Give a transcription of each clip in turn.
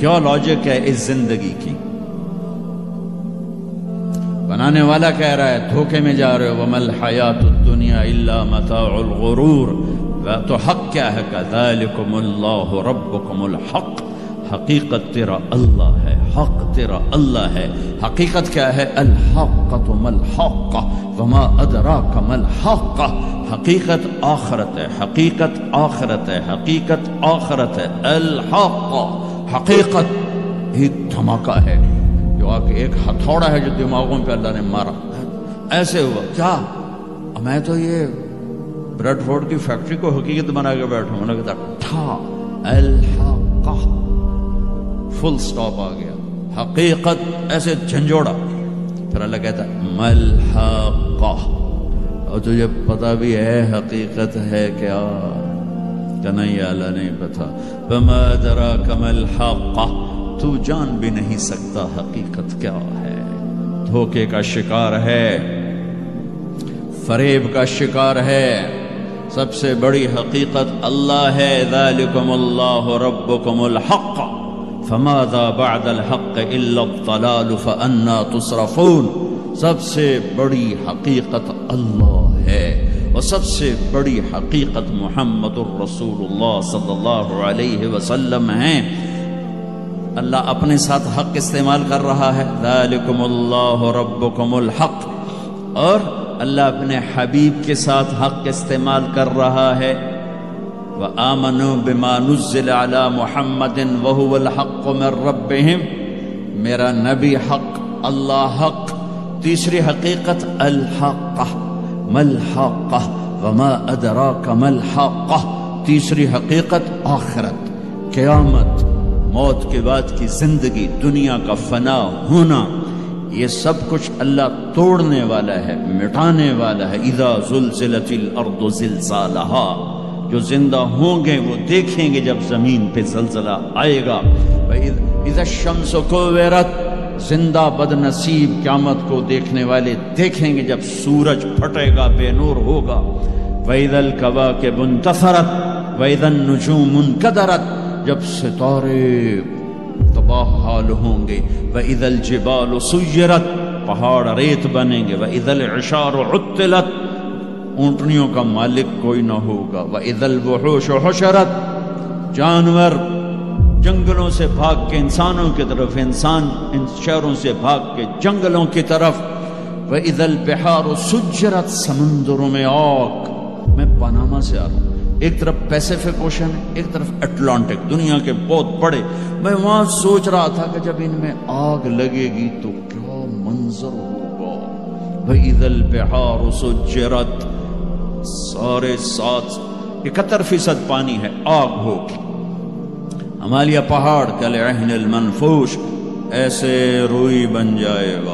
کیا لاجک ہے اس زندگی کی؟ بنانے والا کہہ رہا ہے دھوکے میں جا رہے ہو، وَمَا الْحَيَاةُ الدُّنْيَا إِلَّا مَتَاعُ الْغُرُورِ، تو حق کیا ہے؟ كَذَلِكُمُ اللَّهُ رَبُّكُمُ الْحَقِّ، حقیقت تیرا اللہ ہے، حق تیرا اللہ ہے۔ حقیقت کیا ہے؟ الحقۃ ما الحق وما ادراک ما الحق، حقیقت آخرت ہے، حقیقت آخرت ہے، حقیقت آخرت ہے۔ الحق، حقیقت ایک دھماکہ ہے جو آ کے ایک ہتھوڑا ہے جو دماغوں پہ اللہ نے مارا، ایسے ہوا کیا؟ میں تو یہ بریڈ فورڈ کی فیکٹری کو حقیقت بنا کے بیٹھوں، انہوں نے کہا تھا الحق، فل سٹاپ آ گیا، حقیقت ایسے جھنجھوڑا۔ پھر اللہ کہتا ہے ملحقہ، اور تجھے پتہ بھی ہے حقیقت ہے کیا؟ کہ نہیں اللہ نہیں پتا۔ وما ادراک ما الحقہ، تو جان بھی نہیں سکتا حقیقت کیا ہے۔ دھوکے کا شکار ہے، فریب کا شکار ہے، سب سے بڑی حقیقت اللہ ہے۔ ذالکم اللہ ربکم الحق فماذا بعد الحق الا الضلال فانا تصرفون، سب سے بڑی حقیقت اللہ ہے، اور سب سے بڑی حقیقت محمد الرسول اللہ صلی اللہ علیہ وسلم ہیں۔ اللہ اپنے ساتھ حق استعمال کر رہا ہے، ذالکم اللہ ربکم الحق، اور اللہ اپنے حبیب کے ساتھ حق استعمال کر رہا ہے، وآمنوا بما نزل علی محمد وہو الحق من ربہم، میرا نبی حق، اللہ حق۔ تیسری حقیقت الحق، ما الحق وما ادراک ما الحق، تیسری حقیقت آخرت، قیامت، موت کے بعد کی زندگی، دنیا کا فنا ہونا، یہ سب کچھ اللہ توڑنے والا ہے، مٹانے والا ہے۔ اذا زلزلت الارض زلزالہا، جو زندہ ہوں گے وہ دیکھیں گے جب زمین پہ زلزلہ آئے گا۔ اذا الشمس کورت، زندہ بد نصیب قیامت کو دیکھنے والے دیکھیں گے جب سورج پھٹے گا، بے نور ہوگا۔ وَإِذَا الْكَوَاكِبُ انتَثَرَتْ وَإِذَا النُّجُومُ انْكَدَرَتْ، جب ستارے تباہ حال ہوں گے۔ وَإِذَا الْجِبَالُ سُيِّرَتْ، پہاڑ ریت بنیں گے۔ وَإِذَا الْعِشَارُ عُطِّلَتْ، اونٹنیوں کا مالک کوئی نہ ہوگا۔ وَإِذَا الْوُحُوشُ حُشِرَتْ، جانور جنگلوں سے بھاگ کے انسانوں کی طرف، انسان ان شہروں سے بھاگ کے جنگلوں کی طرف۔ وَإِذَا الْبِحَارُ سُجِّرَتْ، سمندروں میں آگ۔ میں پاناما سے آ رہا ہوں، ایک طرف پیسیفک اوشن ہے، ایک طرف اٹلانٹک، دنیا کے بہت بڑے۔ میں وہاں سوچ رہا تھا کہ جب ان میں آگ لگے گی تو کیا منظر ہوگا۔ وَإِذَا الْبِحَارُ سُجِّرَتْ، سارے 71% پانی ہے، آگ ہوگی۔ ہمالیہ پہاڑ کالعہن المنفوش، ایسے روئی بن جائے گا۔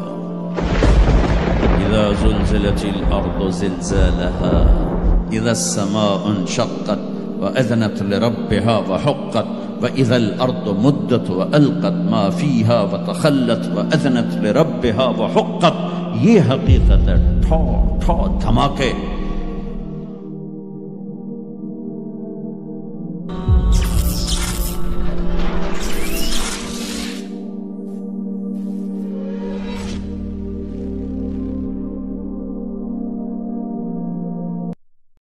اذا زلزلت الارض زلزالها اذا السماء انشقت واذنت لربها وحقت واذا الارض مدت والقت ما فيها وتخلت واذنت لربها وحقت، یہ حقیقت ہے۔ ٹھو ٹھو دھماکے،